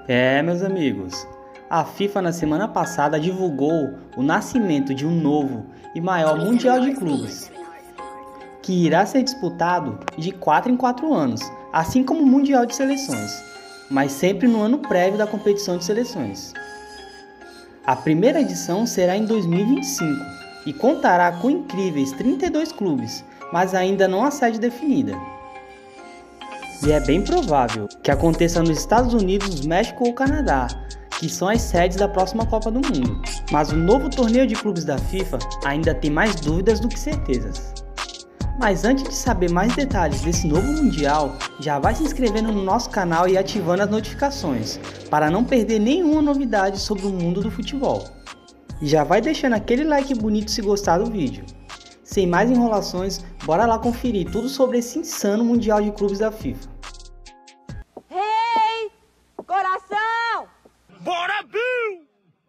Meus amigos, a FIFA na semana passada divulgou o nascimento de um novo e maior Mundial de Clubes, que irá ser disputado de 4 em 4 anos, assim como o Mundial de Seleções, mas sempre no ano prévio da competição de seleções. A primeira edição será em 2025 e contará com incríveis 32 clubes, mas ainda não há sede definida. E é bem provável que aconteça nos Estados Unidos, México ou Canadá, que são as sedes da próxima Copa do Mundo. Mas o novo torneio de clubes da FIFA ainda tem mais dúvidas do que certezas. Mas antes de saber mais detalhes desse novo Mundial, já vai se inscrevendo no nosso canal e ativando as notificações, para não perder nenhuma novidade sobre o mundo do futebol. E já vai deixando aquele like bonito se gostar do vídeo. Sem mais enrolações, bora lá conferir tudo sobre esse insano Mundial de Clubes da FIFA. Hey, coração! Bora, Bill!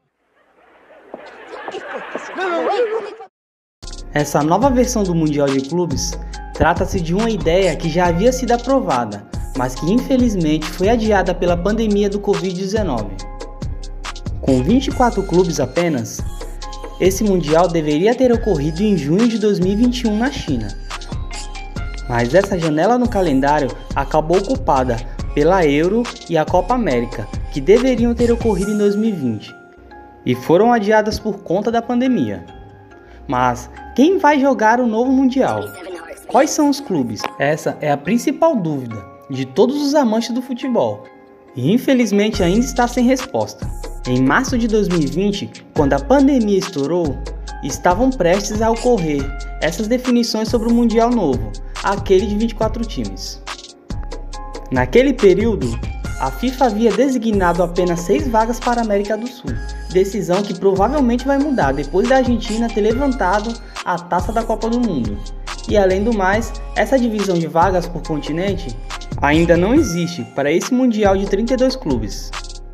Essa nova versão do Mundial de Clubes trata-se de uma ideia que já havia sido aprovada, mas que infelizmente foi adiada pela pandemia do Covid-19. Com 24 clubes apenas, esse Mundial deveria ter ocorrido em junho de 2021 na China. Mas essa janela no calendário acabou ocupada pela Euro e a Copa América, que deveriam ter ocorrido em 2020, e foram adiadas por conta da pandemia. Mas quem vai jogar o novo Mundial? Quais são os clubes? Essa é a principal dúvida de todos os amantes do futebol, e infelizmente ainda está sem resposta. Em março de 2020, quando a pandemia estourou, estavam prestes a ocorrer essas definições sobre o Mundial novo, aquele de 24 times. Naquele período, a FIFA havia designado apenas 6 vagas para a América do Sul, decisão que provavelmente vai mudar depois da Argentina ter levantado a taça da Copa do Mundo. E além do mais, essa divisão de vagas por continente ainda não existe para esse Mundial de 32 clubes.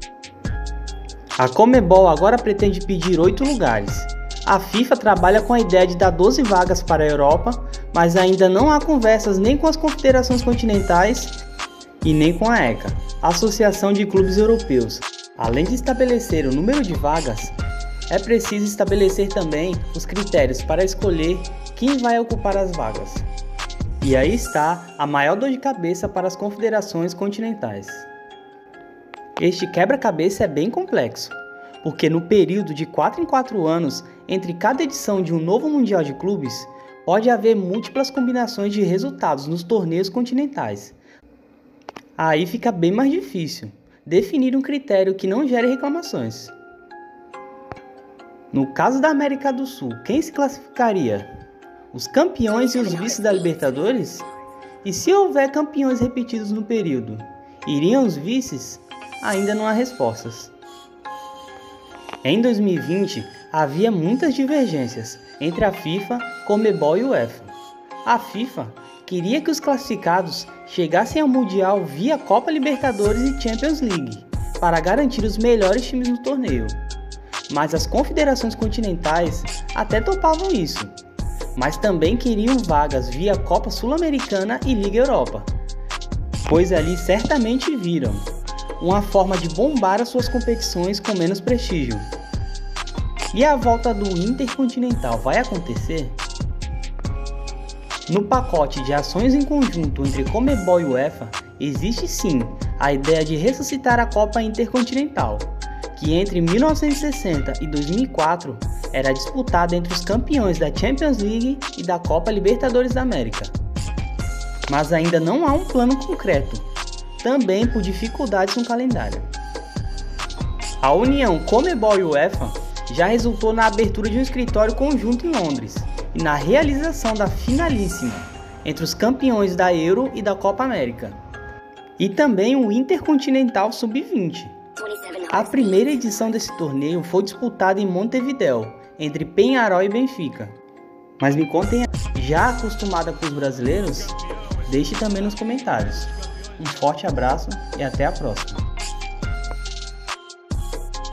A Conmebol agora pretende pedir 8 lugares. A FIFA trabalha com a ideia de dar 12 vagas para a Europa, mas ainda não há conversas nem com as confederações continentais e nem com a ECA, Associação de Clubes Europeus. Além de estabelecer o número de vagas, é preciso estabelecer também os critérios para escolher quem vai ocupar as vagas. E aí está a maior dor de cabeça para as confederações continentais. Este quebra-cabeça é bem complexo, porque no período de 4 em 4 anos, entre cada edição de um novo Mundial de Clubes, pode haver múltiplas combinações de resultados nos torneios continentais. Aí fica bem mais difícil definir um critério que não gere reclamações. No caso da América do Sul, quem se classificaria? Os campeões e os vices da Libertadores? E se houver campeões repetidos no período, iriam os vices? Ainda não há respostas. Em 2020, havia muitas divergências entre a FIFA, Conmebol e UEFA. A FIFA queria que os classificados chegassem ao Mundial via Copa Libertadores e Champions League, para garantir os melhores times no torneio. Mas as confederações continentais até topavam isso, mas também queriam vagas via Copa Sul-Americana e Liga Europa, pois ali certamente viram uma forma de bombar as suas competições com menos prestígio. E a volta do Intercontinental vai acontecer? No pacote de ações em conjunto entre Conmebol e UEFA, existe sim a ideia de ressuscitar a Copa Intercontinental, que entre 1960 e 2004 era disputada entre os campeões da Champions League e da Copa Libertadores da América. Mas ainda não há um plano concreto, também por dificuldades no calendário. A união Conmebol e UEFA já resultou na abertura de um escritório conjunto em Londres e na realização da finalíssima entre os campeões da Euro e da Copa América, e também o Intercontinental Sub-20. A primeira edição desse torneio foi disputada em Montevideo, entre Peñarol e Benfica. Mas me contem, já acostumada com os brasileiros? Deixe também nos comentários. Um forte abraço e até a próxima.